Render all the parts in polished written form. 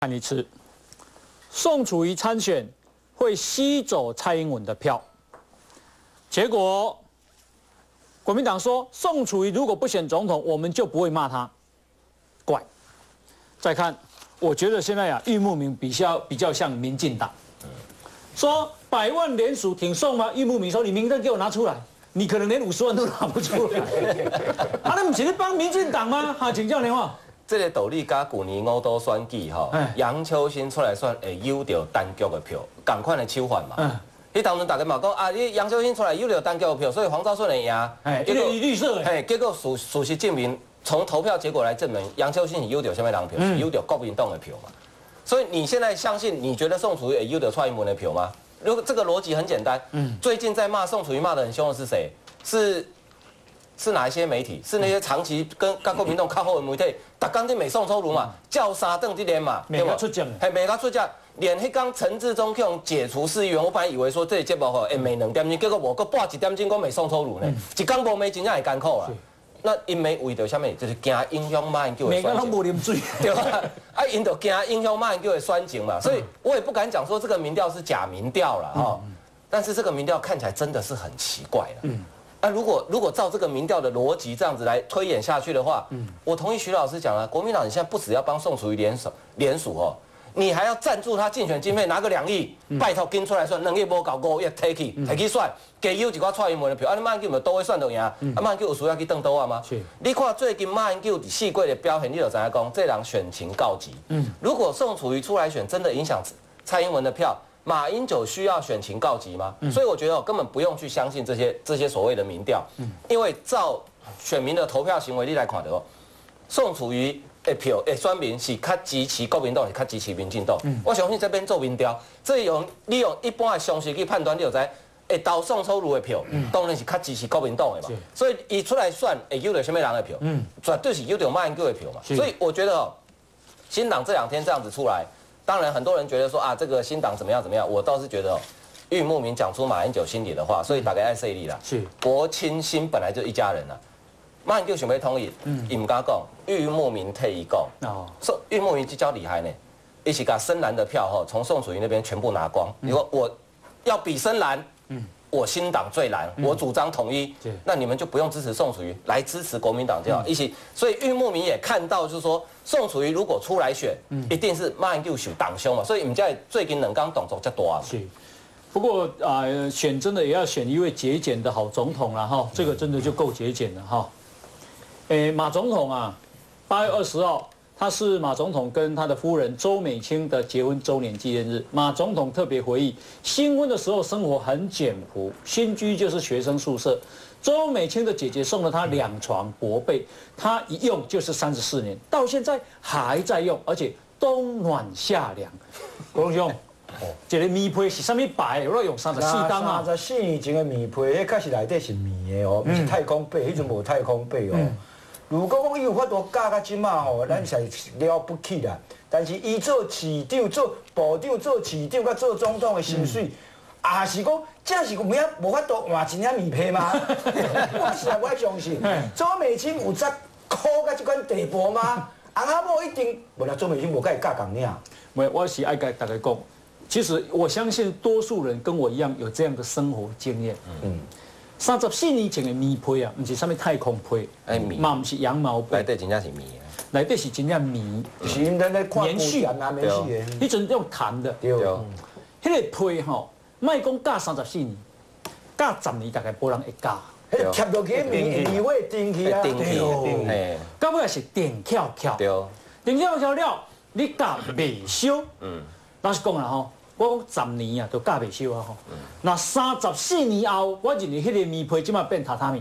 看一次，宋楚瑜参选会吸走蔡英文的票，结果国民党说宋楚瑜如果不选总统，我们就不会骂他，怪。再看，我觉得现在啊，郁慕明比较像民进党，说100万联署挺宋吗？郁慕明说你名单给我拿出来。 你可能连50万都拿不出来，那不是在帮民进党吗？哈，请教您哦。 这个道理甲去年5都选举吼，杨秋兴出来选会有到单局的票，同款的手法嘛。迄当阵大家嘛讲啊，你杨秋兴出来有到单局的票，所以黄兆顺会赢。 结果绿色的。 结果事实证明，从投票结果来证明，杨秋兴是有到什么人票？是有到国民党的票嘛。所以你现在相信，你觉得宋楚瑜会有到蔡英文的票吗？ 如果这个逻辑很简单，最近在骂宋楚瑜骂得很凶的是谁？是哪一些媒体？是那些长期跟国民党靠后的媒体，逐天在骂宋楚瑜嘛，叫三顿这连嘛， 对吧？出奖， 还每个出奖，连迄刚陈志忠用解除市议员，我本来以为说这个节目吼会骂2点钟，结果无，搁播1点钟讲骂宋楚瑜呢，一天无骂真正会艰苦啦。 那因为为着什么？就是惊影响马英九的选情。每个人都无啉水，对吧？啊，因就惊影响马英九的选情嘛，所以我也不敢讲说这个民调是假民调了哈。但是这个民调看起来真的是很奇怪了。啊，如果照这个民调的逻辑这样子来推演下去的话，我同意徐老师讲了，国民党你现在不只要帮宋楚瑜联署哦。 你还要赞助他竞选经费，拿个2亿，拜托跟出来算，2亿无搞5亿 take 去算，给有一寡蔡英文的票，啊，你马英九咪都会算到赢，啊，马英九有需要去当倒啊吗？你看最近马英九伫4季的表现，你就知影讲，这人选情告急。如果宋楚瑜出来选，真的影响蔡英文的票，马英九需要选情告急吗？所以我觉得根本不用去相信这些所谓的民调，因为照选民的投票行为，你来看到，宋楚瑜。 的票的选民是较支持国民党，是较支持民进党。我相信这边做民调，这利用一般的常识去判断，你就知会投宋楚瑜的票，当然是较支持国民党的嘛。所以伊出来选会有到什么人的票？绝对是有到马英九的票嘛。所以我觉得哦，新党这2天这样子出来，当然很多人觉得说啊，这个新党怎么样怎么样，我倒是觉得哦，郁慕明讲出马英九心里的话，所以大家爱说你啦。是国亲新本来就一家人啦。 马英九想要统一，伊唔敢讲，郁慕明替伊讲。哦，说郁慕明这招厉害呢，一起把深蓝的票哈，从宋楚瑜那边全部拿光。你说我要比深蓝，我新党最蓝，我主张统一，那你们就不用支持宋楚瑜，来支持国民党就好。一起，所以郁慕明也看到，就是说宋楚瑜如果出来选，一定是马英九受党凶嘛。所以你们在最近2刚动作较大嘛。是。 不过选真的也要选一位节俭的好总统了哈，这个真的就够节俭了哈。马总统啊，8月20号，他是马总统跟他的夫人周美青的结婚周年纪念日。马总统特别回忆，新婚的时候生活很简朴，新居就是学生宿舍。周美青的姐姐送了他2床薄被，他一用就是34年，到现在还在用，而且冬暖夏凉。国荣兄。 一个棉被是啥物牌？我用34当啊 ！34年前的棉被，迄确实内底是棉的哦，不是太空被，迄阵无太空被哦。如果讲伊有法度教到即马吼，咱是了不起啦。但是伊做市长、做部长、做市长、甲做总统的薪水，也是讲，真是无法度换一领棉被吗？我实在不爱相信，周美青有则苦到即款地步吗？翁仔某一定，无啦，周美青无甲伊教共领。 没，我是爱甲大家讲。 其实我相信多数人跟我一样有这样的生活经验。34年前的棉被啊，不是什么太空被，嘛不是羊毛被， 内底真正是棉， 内底是真正棉， 是因咱咧看棉絮啊，棉絮的。 迄阵用弹的，对。迄个被吼，莫讲教34年，教10年大概无人会教。 迄贴落去棉味会顶起啊， 对。到尾是电翘翘，对。电翘翘了，你教未烧。老实讲啦吼。 我讲10年啊，都教袂收啊吼。那34年后，我认为迄个棉被即马变榻榻米。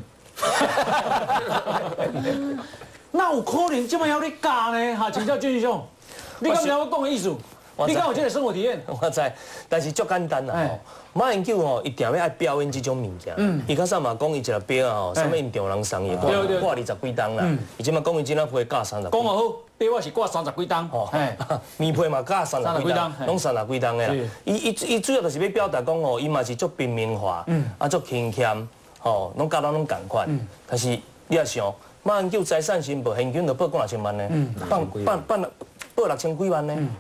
那有可能即马要你教呢？哈，请教俊兄，你敢知我讲的意思？你敢有这个生活体验？ 我知，但是足简单啦吼。马英九吼，一定要爱表演这种物件。伊较早嘛讲伊一个表啊吼，什么印度人送伊，挂20几档啦。伊即马讲伊即摆会教30。 讲好，表我是挂30几档。吼， 棉被嘛教30几档，拢30几档的啦。伊主要就是要表达讲吼，伊嘛是足平民化，足勤俭，吼，拢教咱拢共款。但是你也想，马英九财产申报现金就报2000万呢，报6000几万呢。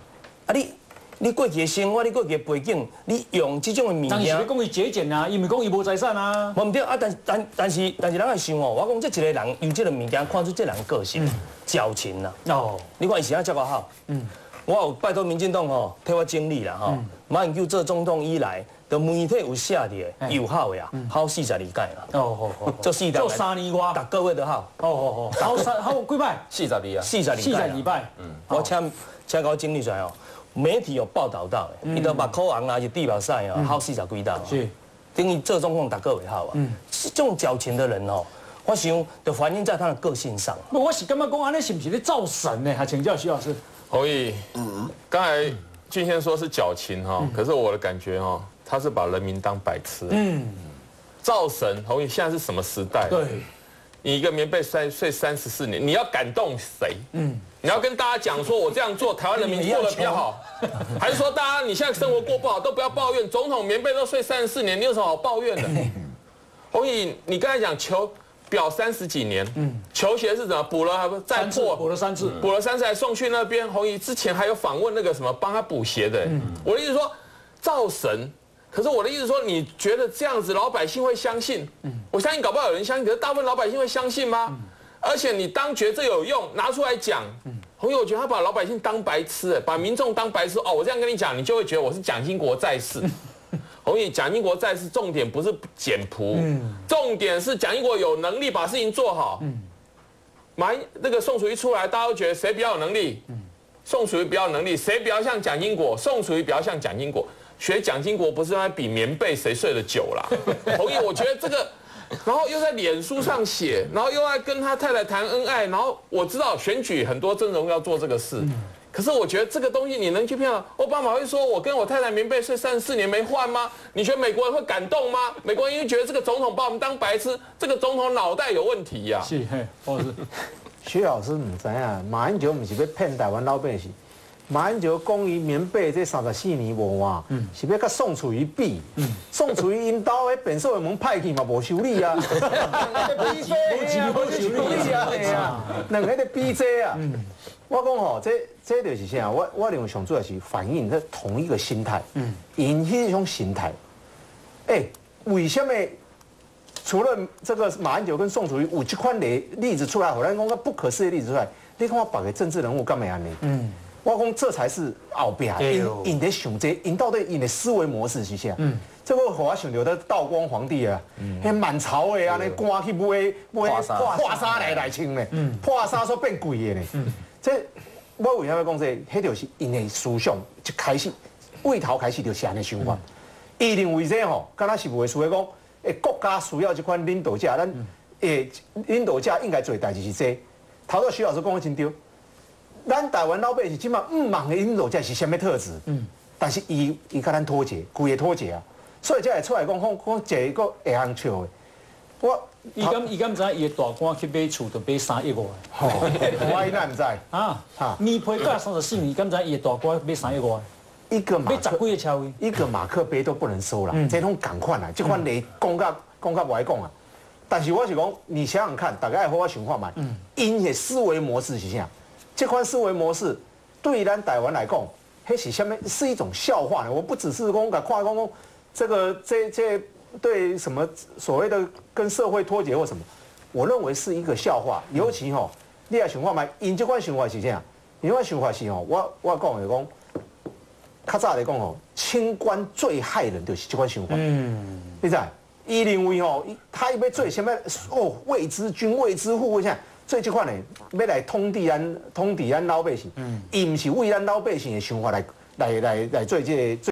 啊你过去的生活，你过去的背景，你用这种的物件， 但是你讲伊节俭啊，伊咪讲伊无财产啊。 无唔对啊，但是人会想哦，我讲这一个人用这个物件看出这人个性，矫情啦。哦，你看伊是安遮个好。我有拜托民进党吼，替我整理啦吼。马英九做总统以来，就媒体有写的有好的啊，好42届啦。 哦， 做4年， 做3年外， 逐个月都好。 好几摆 42啊 ，42 摆。 我请搞整理出来哦。媒体有报道到的，伊都目眶红啊，是地表赛哦，好40几道。是，等于做总统逐个月好啊。这种矫情的人哦，我想就反映在他的个性上。 我是感觉讲安尼是不是咧造神呢？还请教徐老师。 侯毅，刚才俊宪说是矫情哈，可是我的感觉哈，他是把人民当白痴。造神，侯毅，现在是什么时代？对，你一个棉被睡34年，你要感动谁？你要跟大家讲说，我这样做，台湾人民过得比较好，还是说大家你现在生活过不好都不要抱怨？总统棉被都睡34年，你有什么好抱怨的？侯毅，你刚才讲求表30几年，球鞋是怎么补了还不再破？ 补了3次， 补了3次还送去那边。侯毅之前还有访问那个什么帮他补鞋的。我的意思说造神，可是我的意思说，你觉得这样子老百姓会相信？我相信搞不好有人相信，可是大部分老百姓会相信吗？而且你当觉得这有用，拿出来讲，侯毅，我觉得他把老百姓当白痴，把民众当白痴。哦，我这样跟你讲，你就会觉得我是蒋经国在世。侯毅，蒋经国在世，重点不是简朴，重点是蒋经国有能力把事情做好。那个宋楚瑜出来，大家都觉得谁比较有能力？宋楚瑜比较有能力，谁比较像蒋经国？宋楚瑜比较像蒋经国。学蒋经国不是在比棉被谁睡得久啦。侯毅，我觉得这个，然后又在脸书上写，然后又在跟他太太谈恩爱，然后我知道选举很多阵容要做这个事。可是我觉得这个东西你能去骗奥巴马会说我跟我太太棉被睡34年没换吗？你觉得美国人会感动吗？美国人因为觉得这个总统把我们当白痴，这个总统脑袋有问题呀。 是，或是徐老师唔知影，马英九唔是要骗台湾老百姓。马英九讲伊棉被这34年无换，是要甲宋楚瑜比。宋楚瑜因兜迄变数的门歹去嘛，无修理啊。无修理啊，两个在比这啊。我讲吼，这就是啥？我认为上主要是反映在同一个心态。因迄种心态，为什么除了这个马英九跟宋楚瑜有这款例子出来，后来讲个不可思议的例子出来，你看我别个政治人物干嘛安尼？我讲这才是后边因在想这，因到底因的思维模式是啥？这个让我想到的道光皇帝啊，迄满朝的安尼官去买破衫来穿呢，破衫所变贵的呢。这我为什么讲这？迄就是因的思想一开始为头开始就是安尼想法。伊认为这吼，敢若是袂输的讲，国家需要这款领导者，咱领导者应该做代志是这。头先徐老师讲的真对。咱台湾老百姓即马唔忙的领导者是什么特质？但是伊甲咱脱节，规个脱节啊，所以才会出来讲一个会晓笑的。 伊敢知伊的大官去买厝，就买3亿外。 我哪唔知啊？棉被价34年，敢知伊的大官买3亿外？ 一个买10几个车位， 一个马克杯都不能收了，这种赶快啦，这款你讲甲不爱讲啊。但是我是讲，你想想看，大家好好想看嘛，因的思维模式是啥？这款思维模式对咱台湾来讲，迄是什么？是一种笑话呢？我不只是讲看讲这对什么所谓的跟社会脱节或什么，我认为是一个笑话。尤其吼，你也想看嘛，因这款想法是啥？因这款想法是吼，我讲的讲，较早来讲吼，清官最害人就是这款想法。你知？伊认为吼，他要做什么？为之君，为之父，为啥？所以这款呢，要来统治咱老百姓，伊唔是为咱老百姓的想法来做这个。